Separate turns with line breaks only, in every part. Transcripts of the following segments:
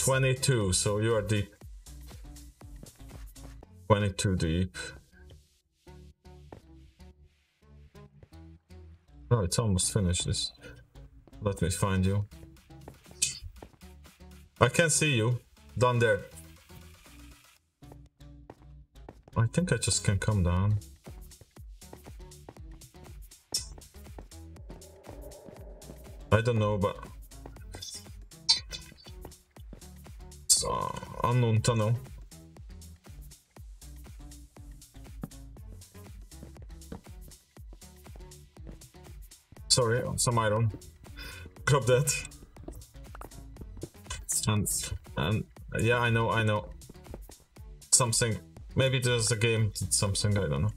22, so you are deep. 22 deep. Oh, it's almost finished this. Let me find you. I can see you. Down there. I think I just can come down. I don't know, but... It's unknown tunnel. Sorry, some iron. Grab that. And yeah, I know. Something. Maybe there's a game did something, I don't know.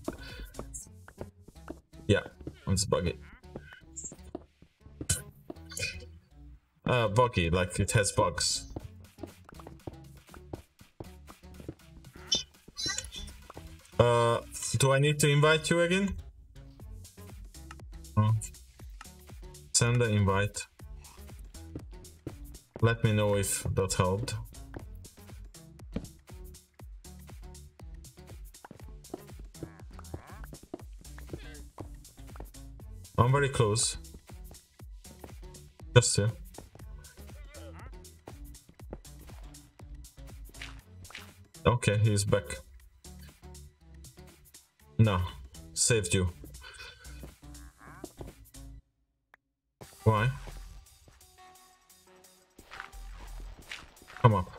Yeah, it's buggy. Buggy, like it has bugs. Do I need to invite you again? Oh. Send the invite. Let me know if that helped. I'm very close. Just here. Okay, he's back. No, saved you. Why? Come up.